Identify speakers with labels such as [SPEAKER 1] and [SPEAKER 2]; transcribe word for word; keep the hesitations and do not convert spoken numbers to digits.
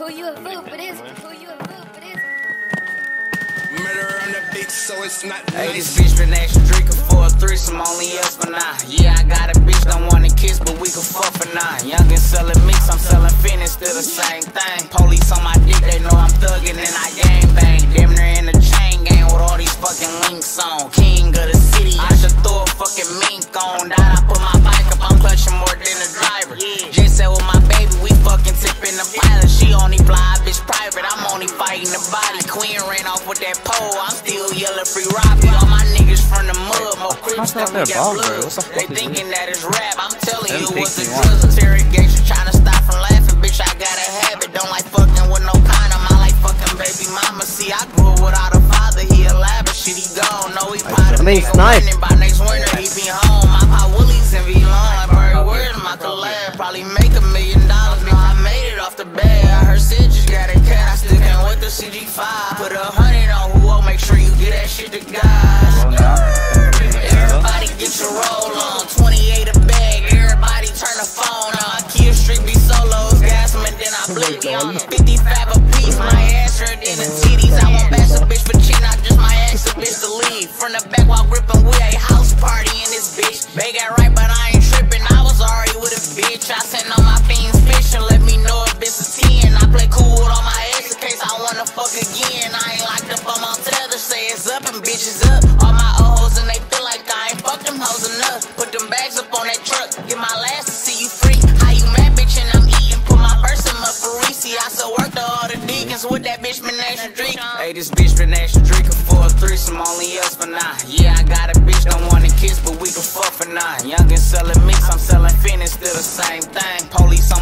[SPEAKER 1] Who you a fool for this? Who you a fool for this?
[SPEAKER 2] Murder on the beat, so it's not nice.
[SPEAKER 3] Hey, this bitch been asking drinking for a threesome, only us for nine. Yeah, I got a bitch, don't wanna kiss, but we can fuck for nine. Youngin' sellin' mix, I'm sellin' finish, still the same thing. Police on my dick, they know I'm thuggin' and I gang bang. Damn near in the chain gang with all these fucking links on. King of the city, I should throw a fucking mink on. Died, I put my bike up, I'm clutching more than a driver. Yeah, just said with my baby, we fucking tipping the pilot. She only fly, bitch private, I'm only fighting the body. Queen ran off with that pole, I'm still yelling free Robbie. All my niggas from the mud, more crips than we got blood. They thinking that it's rap, I'm telling you what's the drugs. Interrogation, trying to stop from laughing, bitch, I got a habit. Don't like fucking with no condom, I like fucking baby mama. See, I grew up without a father, he alive, but shit, he gone. No, he probably make a winning, by next winter he be home. I pop Woolies and V-Long, Barry, where's my collab? Probably make a million dollars, bitch, I made it off the bed. I heard Sid just got a cat, I still can't wait to C G five. Put a hundred on who will make sure you get that shit to God. Everybody get your roll on, twenty-eight a bag, everybody turn the phone on. Kia Street be solos, gas them and then I bleed on. fifty fab a piece, my ass hurt in the titties. I won't bash a bitch for cheating, I just my ask a bitch to leave. From the back while gripping, we a house party in this bitch. They got right, but I ain't tripping, I was already with a bitch. I sent all my fiends fishing, let me know if it's a ten. I play cool with all my ex in case I wanna fuck again. I ain't locked up, I'm on tether, say it's up and bitches up. All my old hoes and they feel like I ain't fucked them hoes enough. Put them bags up on that truck, get my last to see you free. How you mad, bitch, and I'm eating, put my purse in my Parisi. I still work to all the deacons with that bitch been asking drink. Hey, this bitch been asking drinking for a threesome, only us for nine. Yeah, I got a bitch, don't wanna kiss, but we can fuck for nine. Youngin' sellin' mix, I'm sellin' finish, still the same thing. Police on